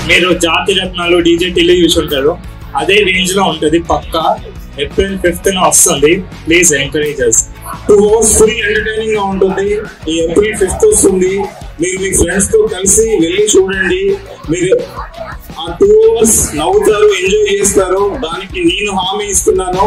మీరు జాతి రత్నాలు డీజే టిల్లు చూసి ఉంటారు, అదే రేంజ్ లో ఉంటుంది. పక్కా April 5th వస్తుంది. Please encourage us. 2 hours free entertaining గా ఉంటుంది. ఈ April 5th వస్తుంది. మీరు మీ ఫ్రెండ్స్ తో కలిసి వెళ్ళి చూడండి. మీరు ఆ 2 hours నవ్వుతారు, ఎంజాయ్ చేస్తారు. దానికి నేను హామీ ఇస్తున్నాను.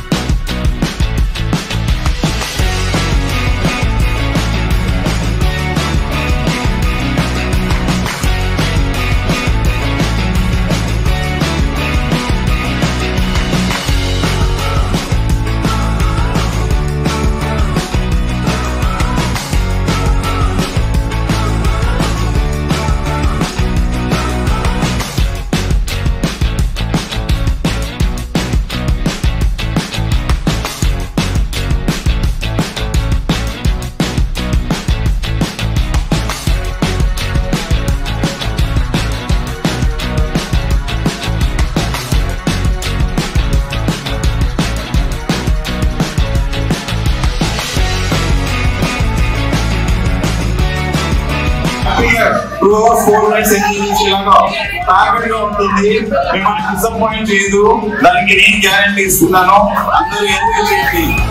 Two hours 4 nights టార్గెట్ గా ఉంటుంది. మిమ్మల్ని డిసప్పాయింట్ చేయదు. దానికి నేను గ్యారంటీ ఇస్తున్నాను. అందరూ ఎంజాయ్ చేయండి.